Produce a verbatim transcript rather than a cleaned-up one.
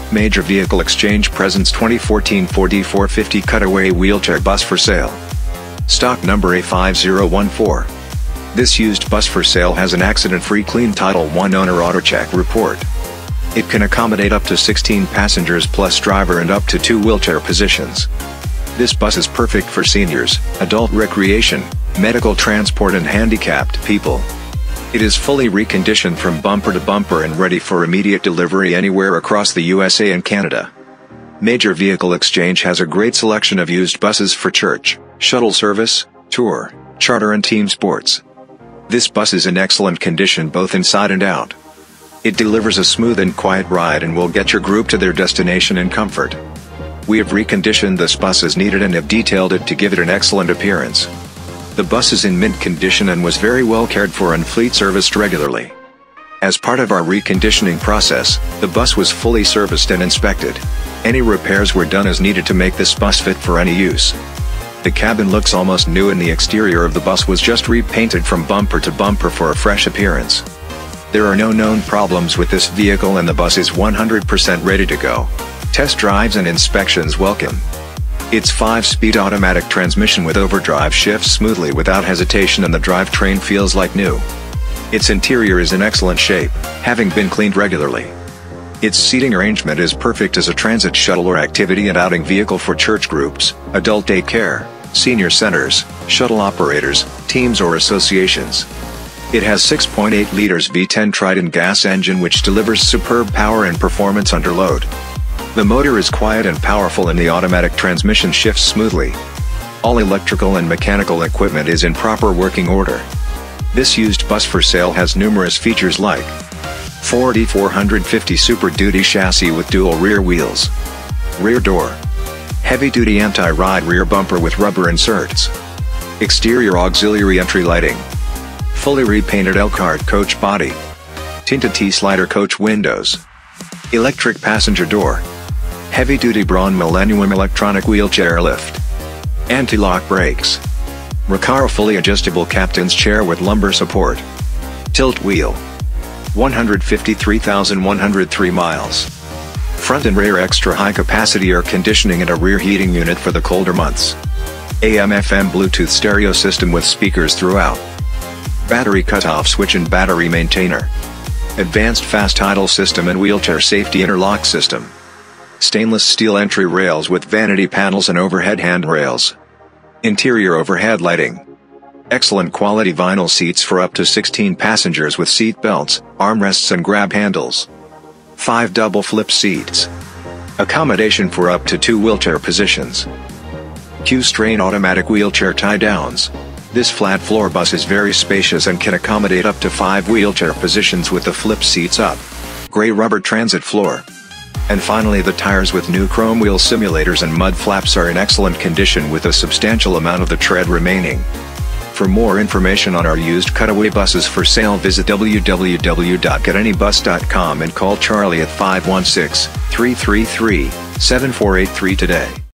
Major Vehicle Exchange presents twenty fourteen Ford E four fifty Cutaway Wheelchair Bus for sale. Stock number A five zero one four. This used bus for sale has an accident-free clean Title one owner AutoCheck report. It can accommodate up to sixteen passengers plus driver and up to two wheelchair positions. This bus is perfect for seniors, adult recreation, medical transport and handicapped people. It is fully reconditioned from bumper to bumper and ready for immediate delivery anywhere across the U S A and Canada. Major Vehicle Exchange has a great selection of used buses for church, shuttle service, tour, charter and team sports. This bus is in excellent condition both inside and out. It delivers a smooth and quiet ride and will get your group to their destination in comfort. We have reconditioned this bus as needed and have detailed it to give it an excellent appearance. The bus is in mint condition and was very well cared for and fleet serviced regularly. As part of our reconditioning process, the bus was fully serviced and inspected. Any repairs were done as needed to make this bus fit for any use. The cabin looks almost new and the exterior of the bus was just repainted from bumper to bumper for a fresh appearance. There are no known problems with this vehicle and the bus is one hundred percent ready to go. Test drives and inspections welcome. Its five-speed automatic transmission with overdrive shifts smoothly without hesitation and the drivetrain feels like new. Its interior is in excellent shape, having been cleaned regularly. Its seating arrangement is perfect as a transit shuttle or activity and outing vehicle for church groups, adult daycare, senior centers, shuttle operators, teams or associations. It has six point eight liters V ten Triton gas engine which delivers superb power and performance under load. The motor is quiet and powerful and the automatic transmission shifts smoothly. All electrical and mechanical equipment is in proper working order. This used bus for sale has numerous features like Ford E four fifty Super Duty chassis with dual rear wheels, rear door, heavy-duty anti-ride rear bumper with rubber inserts, exterior auxiliary entry lighting, fully repainted Elkhart coach body, tinted T-slider coach windows, electric passenger door, heavy-duty Braun Millennium electronic wheelchair lift, anti-lock brakes, Recaro fully adjustable captain's chair with lumbar support, tilt wheel, one hundred fifty-three thousand one hundred three miles, front and rear extra high-capacity air conditioning and a rear heating unit for the colder months, A M F M Bluetooth stereo system with speakers throughout, battery cutoff switch and battery maintainer, advanced fast idle system and wheelchair safety interlock system, stainless steel entry rails with vanity panels and overhead handrails, interior overhead lighting, excellent quality vinyl seats for up to sixteen passengers with seat belts, armrests and grab handles, five double flip seats, accommodation for up to two wheelchair positions, Q-strain automatic wheelchair tie-downs. This flat floor bus is very spacious and can accommodate up to five wheelchair positions with the flip seats up. Gray rubber transit floor. And finally the tires with new chrome wheel simulators and mud flaps are in excellent condition with a substantial amount of the tread remaining. For more information on our used Cutaway buses for sale visit w w w dot get any bus dot com and call Charlie at five one six, three three three, seven four eight three today.